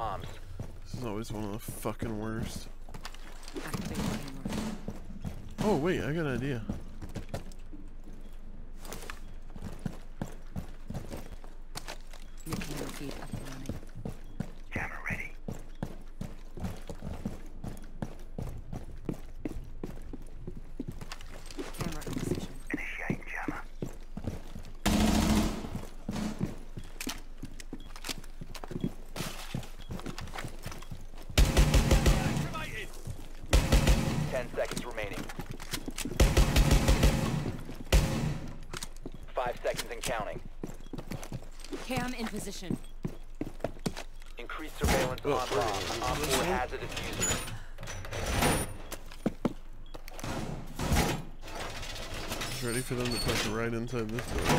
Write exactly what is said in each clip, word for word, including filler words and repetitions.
bombs. This is always one of the fucking worst. Activate camera. Oh wait, I got an idea. New camera feed up and running. Camera ready. Camera in position. Initiate jammer. Activated. Ten seconds remaining. Five seconds and counting. Cam in position. Increased surveillance Oh, on bomb. Op four has a diffuser. Just ready for them to push right inside this door.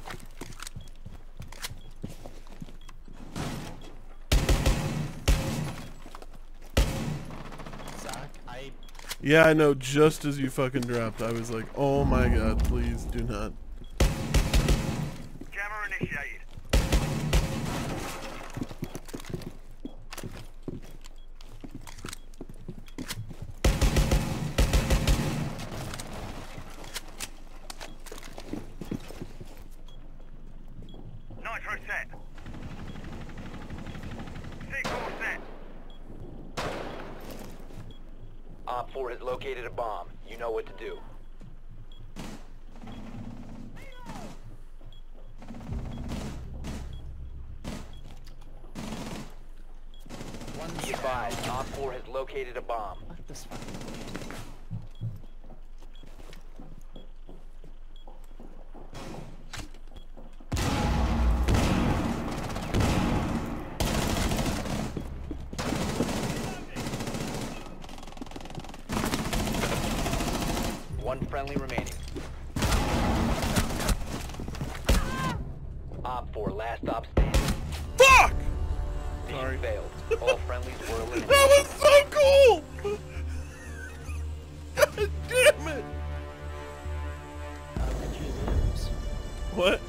Zach, I Yeah, I know. Just as you fucking dropped, I was like, "Oh my god, please do not." Jammer initiated. Nitro set. C four set. Op four has located a bomb. You know what to do. one Be advised, Op four has located a bomb. Fuck this fucking One friendly remaining. Op four, last op standing. Fuck! Mission Sorry. failed. All friendlies were eliminated. That was so cool! God damn it! How did you lose? What?